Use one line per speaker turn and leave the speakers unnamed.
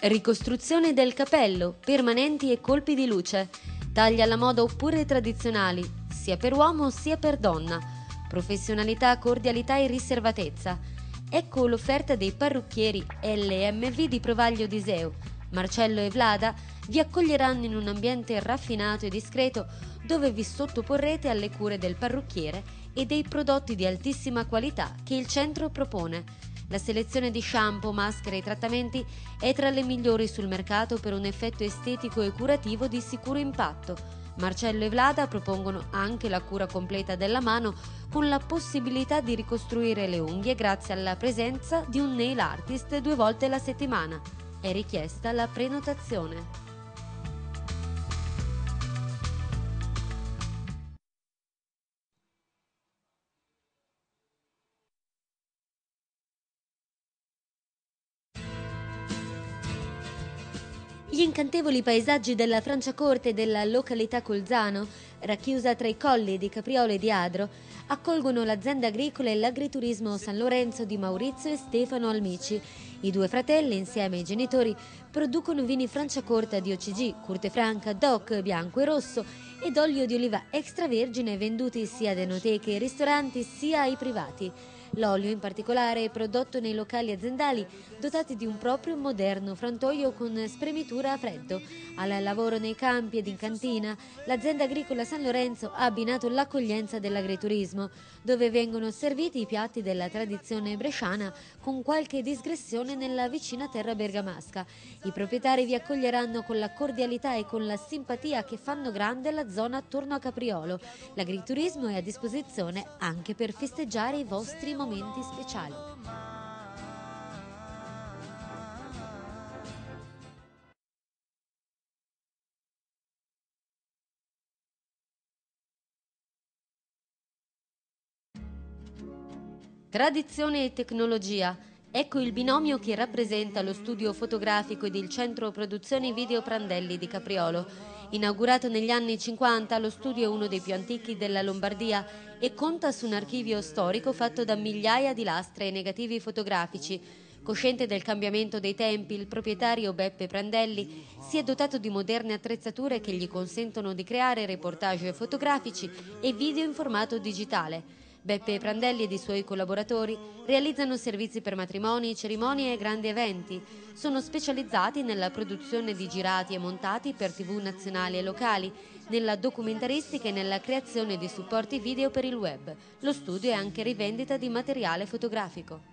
Ricostruzione del capello, permanenti e colpi di luce, tagli alla moda oppure tradizionali, sia per uomo sia per donna, professionalità, cordialità e riservatezza. Ecco l'offerta dei parrucchieri LMV di Provaglio di Iseo. Marcello e Vlada vi accoglieranno in un ambiente raffinato e discreto dove vi sottoporrete alle cure del parrucchiere e dei prodotti di altissima qualità che il centro propone. La selezione di shampoo, maschere e trattamenti è tra le migliori sul mercato per un effetto estetico e curativo di sicuro impatto. Marcello e Vlada propongono anche la cura completa della mano con la possibilità di ricostruire le unghie grazie alla presenza di un nail artist 2 volte alla settimana. È richiesta la prenotazione. Gli incantevoli paesaggi della Franciacorta e della località Colzano, racchiusa tra i colli di Capriolo e di Adro, accolgono l'azienda agricola e l'agriturismo San Lorenzo di Maurizio e Stefano Almici. I 2 fratelli, insieme ai genitori, producono vini Franciacorta di OCG, Curte Franca, DOC, bianco e rosso ed olio di oliva extravergine venduti sia ad enoteche e ristoranti sia ai privati. L'olio in particolare è prodotto nei locali aziendali dotati di un proprio moderno frantoio con spremitura a freddo. Al lavoro nei campi ed in cantina, l'azienda agricola San Lorenzo ha abbinato l'accoglienza dell'agriturismo, dove vengono serviti i piatti della tradizione bresciana con qualche digressione nella vicina terra bergamasca. I proprietari vi accoglieranno con la cordialità e con la simpatia che fanno grande la zona attorno a Capriolo. L'agriturismo è a disposizione anche per festeggiare i vostri momenti speciali. Tradizione e tecnologia. Ecco il binomio che rappresenta lo studio fotografico ed il centro produzioni video Prandelli di Capriolo. Inaugurato negli anni 50, lo studio è uno dei più antichi della Lombardia e conta su un archivio storico fatto da migliaia di lastre e negativi fotografici. Cosciente del cambiamento dei tempi, il proprietario Beppe Prandelli si è dotato di moderne attrezzature che gli consentono di creare reportage fotografici e video in formato digitale. Beppe Prandelli ed i suoi collaboratori realizzano servizi per matrimoni, cerimonie e grandi eventi. Sono specializzati nella produzione di girati e montati per TV nazionali e locali, nella documentaristica e nella creazione di supporti video per il web. Lo studio è anche rivendita di materiale fotografico.